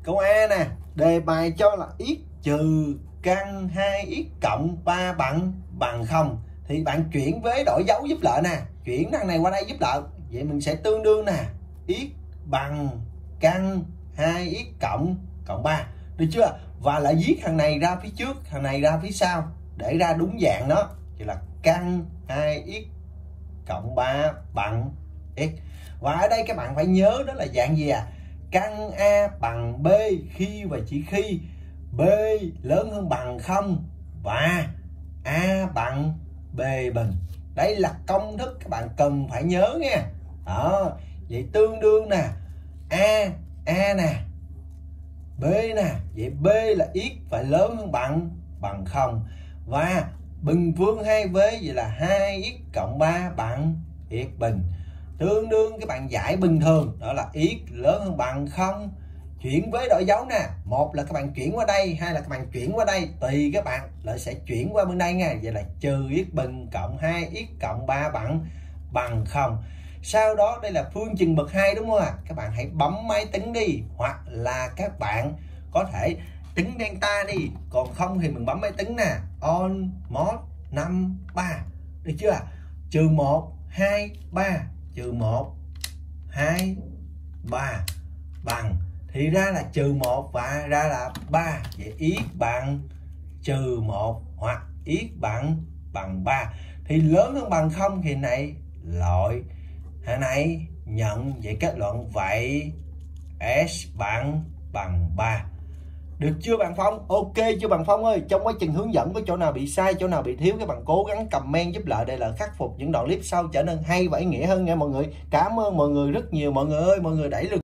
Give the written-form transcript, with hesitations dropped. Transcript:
Câu A nè, đề bài cho là x trừ căn 2x cộng 3 bằng 0. Thì bạn chuyển với đổi dấu giúp lợi nè, chuyển thằng này qua đây giúp lợi. Vậy mình sẽ tương đương nè, x bằng căn 2x cộng 3. Được chưa? Và lại viết thằng này ra phía trước, thằng này ra phía sau để ra đúng dạng đó. Thì là căn 2x cộng 3 bằng x. Và ở đây các bạn phải nhớ đó là dạng gì à? Căn A bằng B khi và chỉ khi B lớn hơn bằng 0 và A bằng B bình. Đây là công thức các bạn cần phải nhớ nha. Đó, vậy tương đương nè, A nè, B nè, vậy B là x phải lớn hơn bằng 0 và bình phương 2v vậy là 2x cộng 3 bằng x bình. Tương đương các bạn giải bình thường đó là x lớn hơn bằng 0. Chuyển với đổi dấu nè, một là các bạn chuyển qua đây, hai là các bạn chuyển qua đây, tùy các bạn lại sẽ chuyển qua bên đây nha. Vậy là trừ x bình cộng 2x cộng 3 bằng 0. Sau đó đây là phương trình bậc 2 đúng không ạ? Các bạn hãy bấm máy tính đi, hoặc là các bạn có thể tính delta đi, còn không thì mình bấm máy tính nè, on mod 5 3. Được chưa? Trừ 1 2 3, trừ 1 2 3 bằng, thì ra là trừ 1 và ra là 3. Vậy x bằng trừ 1 hoặc x bằng 3. Thì lớn hơn bằng 0 thì này loại, hàng này nhận. Vậy kết luận vậy S bằng 3. Được chưa bạn Phong? Ok chưa bạn Phong ơi? Trong quá trình hướng dẫn có chỗ nào bị sai, chỗ nào bị thiếu, các bạn cố gắng comment giúp lợi để là khắc phục những đoạn clip sau trở nên hay và ý nghĩa hơn nha mọi người. Cảm ơn mọi người rất nhiều mọi người ơi, mọi người đẩy lực